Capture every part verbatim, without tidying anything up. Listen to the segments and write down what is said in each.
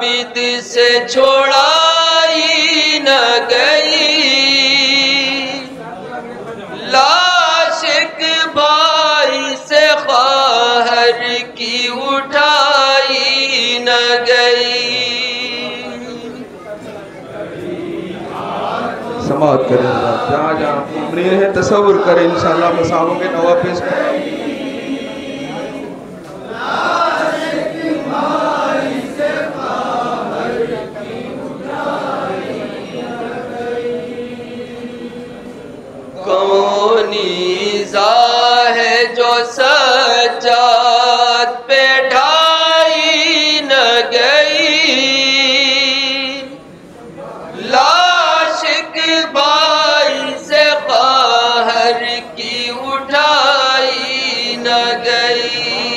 आबिद से छोड़ाई न गई, लाश एक भाई से ख्वाहर की उठाई न गई। समाअत करें, जहाँ जहाँ उम्र है तसव्वुर करें, इंशाअल्लाह मसाबों के नवाफिस कौनीज़ा है जो सज्जाद पे ढाई न गई, लाश के भाई से ख्वाहर की उठाई न गई।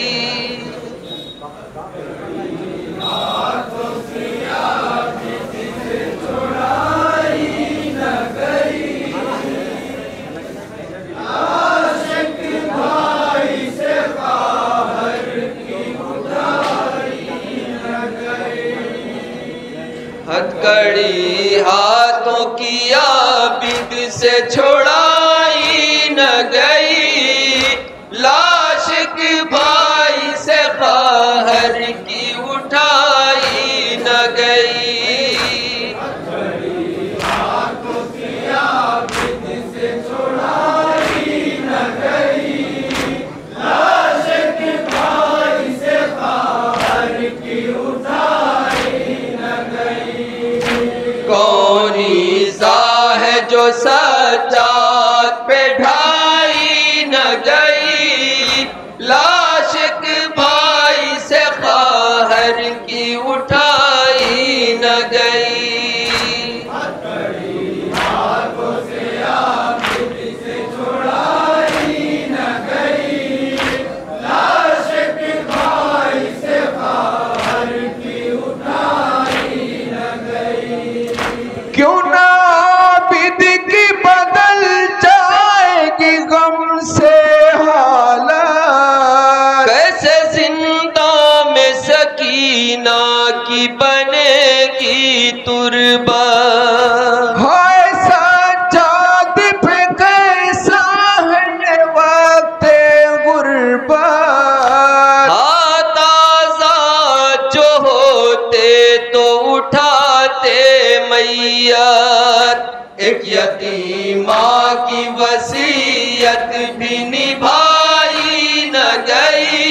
हथकड़ी हाथों की आबिद से छोड़ाई न गई, लाश के भाई से ख्वाहर की उठाई न गई। कौनीज़ा है जो सज्जाद पे ढाई न गई, लाश के भाई से ख्वाहर की उठाई न गई। क्यों ना आबिद की बदल जाएगी गम से हालत, कैसे जिंदा में सकीना की बनेगी तुरबत। हाय सज्जाद पे कैसा है वक्त गुर्बत, हाथ आज़ाद जो होते तो उठाते मैयत, एक यतीमा की वसीयत भी निभाई न गई।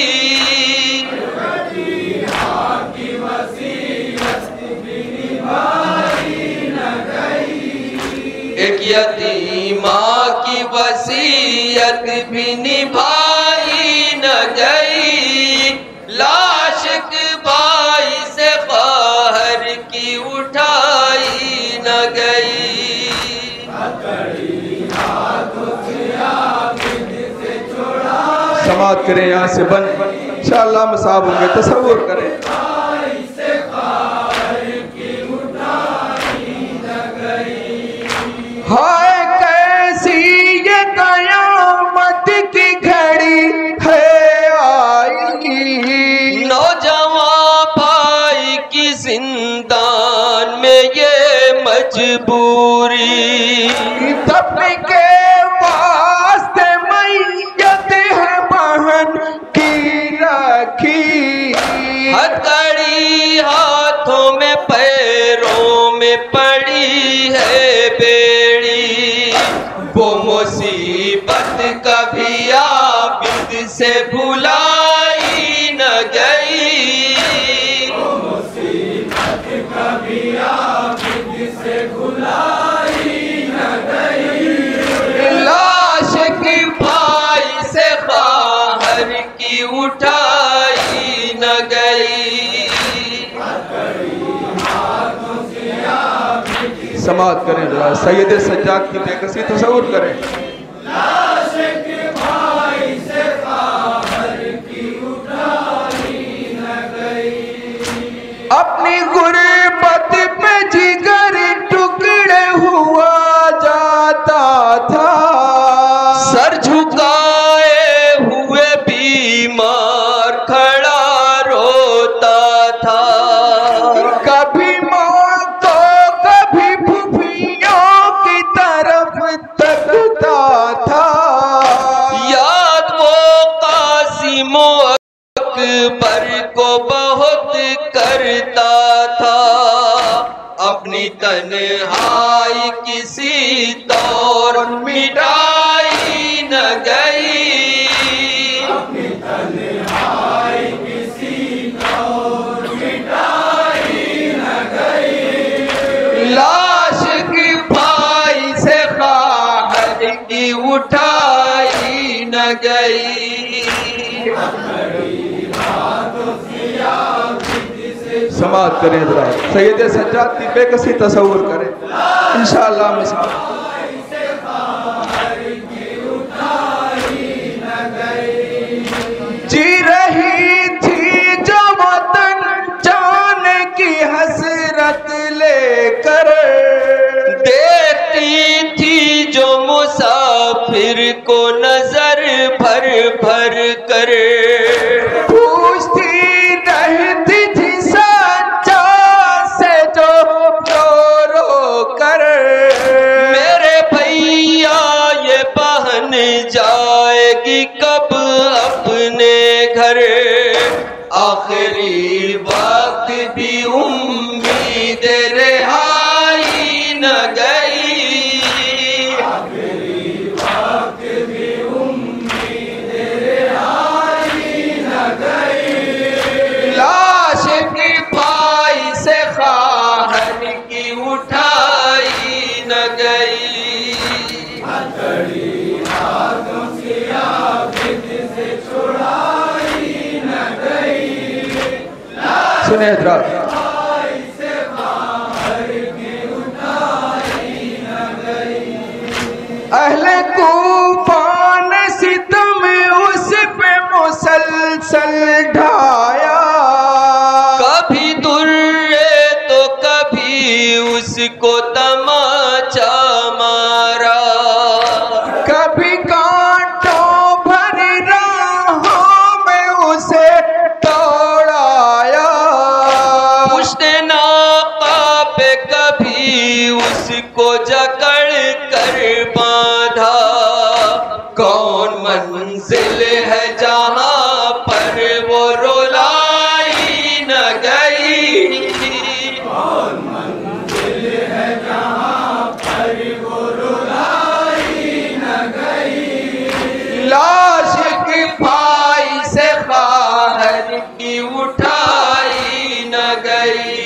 एक यतीमा की वसीयत भी निभाई न गई, लाश के भाई से ख्वाहर की उठाई न गई। समाअत करें, यहाँ से बंद इंशाअल्लाह मसाब होंगे, तसव्वुर करें। हाय कैसी ये कयामत की घड़ी है आई, नौजवान भाई की जिंदान में ये मजबूरी, तब के वास्ते मैयत है बहन की रखी, हथकड़ी हाथों में पैरों में पड़ी है बेड़ी, वो मुसीबत कभी आबिद से भुलाई न गई। वो मुसीबत कभी आबिद से भुलाई न गई, लाश के भाई से बाहर की उठाई न गई। समाअत करें, जरा सैयद सज्जाद की बेकसी तसव्वुर करें। अपनी गुर्बत पे जिगर टुकड़े हुआ जाता था, सर झुकाए हुए बीमार खड़ा रोता था। तन्हाई किसी तौर मिटाई न गई, अपनी तन्हाई किसी तौर मिटाई न गई। लाश की पाई से बाहर की उठाई न गई। समाअत करें हज़रात, सैयद सज्जाद की बेकसी तसव्वुर करें इंशाअल्लाह। मिसाल जी रही थी जो वतन जाने की हसरत लेकर, देखती थी जो मुसाफिर को नजर भर भर कर, पूछती रहती थी सच्चा से जो रो रो कर, मेरे भैया ये बहन जाएगी कब अपने घर, आखिरी वक्त भी उम्मीद रिहाई न गई, आखिरी वक्त भी उम्मीद रिहाई न गई। लाश की पाई से खाहर की उठाई न गई, हथकड़ी हाथों से आबिद से छुड़ाई न गई। सुने हज़रात, अहले कूफा ने सितम उस पे मुसलसल ढाया, कभी दुर्रे तो कभी उसको तमाचा मारा, कभी कांटों भरी राहों में उसे दौड़ाया, पुश्ते नाका पे कभी उसको जकड़ कर बांधा, कौन मंजिल है जहां पर वो रुलाई न गई, कौन मंजिल है जहां पर वो रुलाई न गई। लाश की पाई से बाहर की उठाई न गई,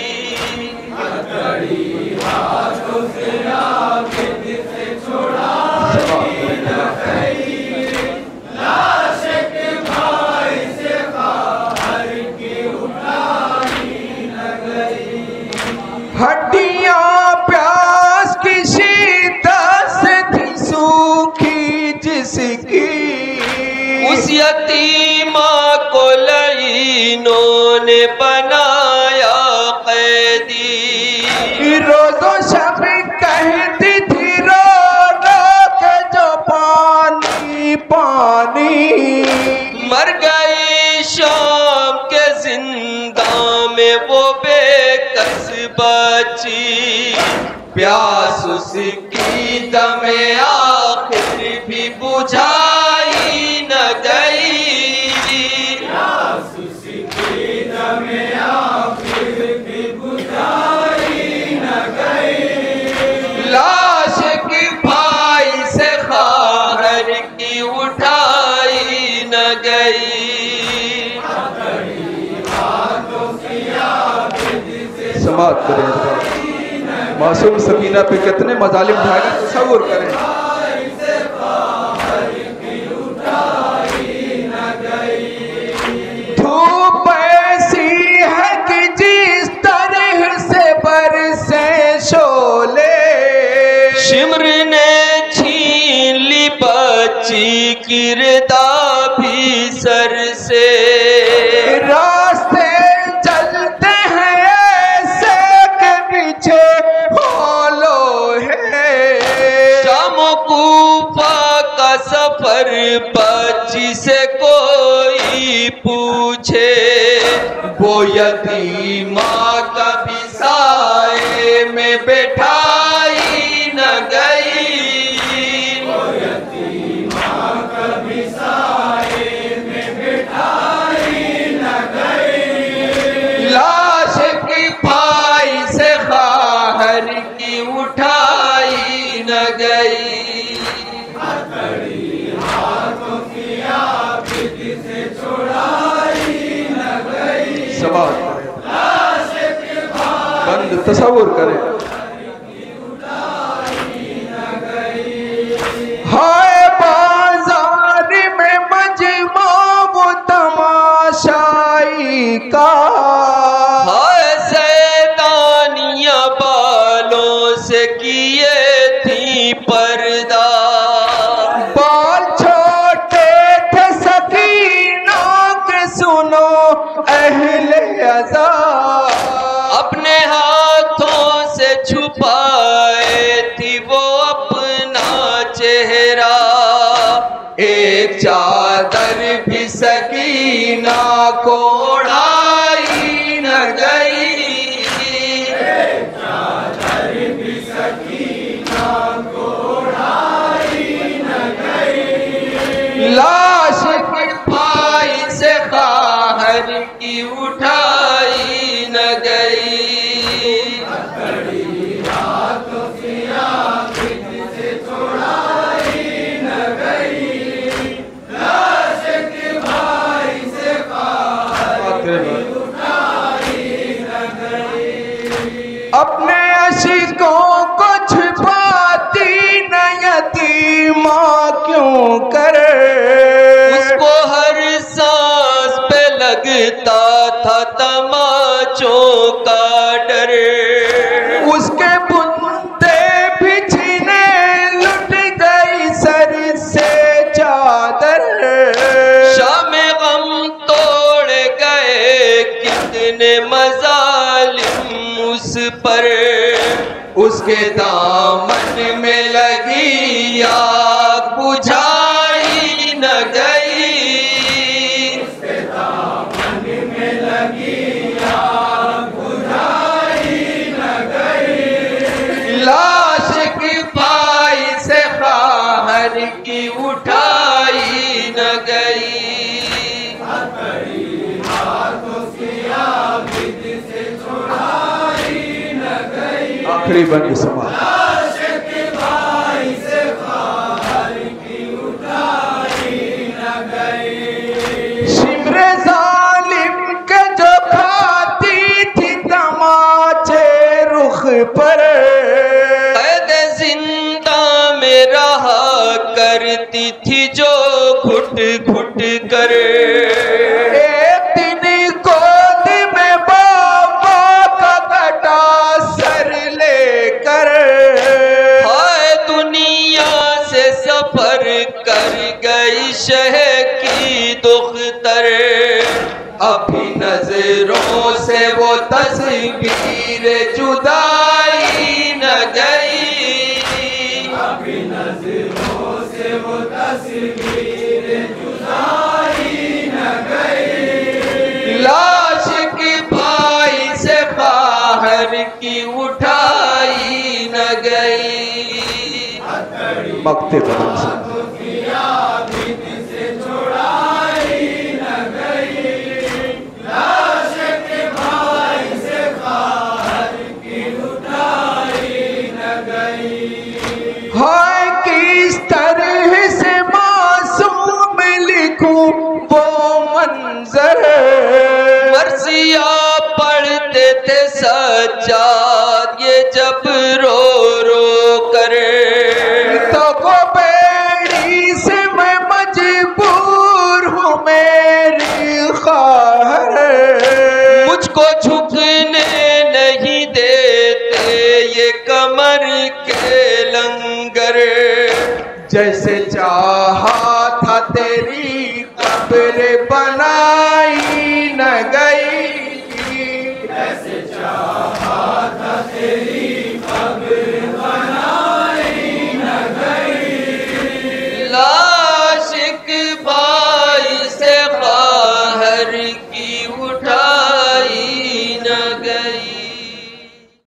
हथकड़ी हाथों से आबिद से छुड़ाई न गई। लाश के भाई से बाहर की उठाई न गई। हड्डियां प्यास की शिद्दत से थी सूखी जिसकी, उस यतीमा को लईनों ने बनाया कैदी, रोज़ो शब कहती थी रो रो के जो पानी पानी, मर गई शाम के जिंदा में वो बेकस बची, प्यास उसकी दमे आखिर भी बुझाई न गई, प्यास उसकी दमे आखिर भी बुझाई न गई। लाश की भाई से खाहर की उठाई न गई, समाअत करें हज़रात, मासूम सकीना पे कितने मजालिम ढाए गए तसव्वुर करें। धूप ऐसी है कि जिस तरह से बरसे शोले, शिमर ने छीन ली बच्ची किरदा भी सर से, रास्ते चलते हैं ऐसे के पीछे होलो है, शाम कूफा का सफर बच्ची से कोई पूछे, वो यतीमा कभी साए में बैठाई न गई, वो यतीमा कभी साए में बैठाई न गई। लाश की पाई से बाहर न गई। समाज बंद तसव्वुर करें। हाय बाजार में मजमा वो तमाशाई का, हाय सैतानियां बालों से किए थी पर्दा। बाल छोटे थे सकीना के सुनो अहले अज़ा, अपने हाथों से छुपाए थी वो अपना चेहरा। एक चादर भी सकीना को ओढ़ाई न गई। एक चादर भी सकीना को ओढ़ाई न गई। लाश की भाई से बाहर की उठाई न गई। अपने अशिकों को छुपाती न यतीमा क्यों करे। उसको हर सांस पे लगता था तमाचों का डर। उसके बुंदे भी छीने लुट गई सर से चादर। शामे गम तोड़ गए कितने मजालिम उस पर। उसके दामन में लगी आग बुझाई न गई। उसके दामन में लगी आग बुझाई न गई। लाश की पाई से बाहर की उठाई न गई। आखिरी बनी समाज शिमरे जालिम के जो खाती थी तमाचे रुख पर। कैद जिंदा में रहा करती थी जो घुट घुट कर। एक दिन गोद में बाबा का कटा सर लेकर। हाय दुनिया से सफर कर गई शह की दुख्तर। अभी नजरों से वो तस्वीर जुदाई न गई। अभी नजरों से वो तस्वीर जुदाई न गई। लाश की भाई से बाहर की उठाई न गई। मक्ते कदम से हाय किस तरह से मासूम लिखूं वो मंजर। मर्सिया पढ़ते थे सज्जाद ये जब रो रो करे। तो को बेड़ी से मैं मजबूर हूँ मेरी ख्वाहिश। मुझको झुकने नहीं देते ये कमर के लंगर। जैसे चाहा था तेरी कब्र बनाई न गई। जैसे चाहा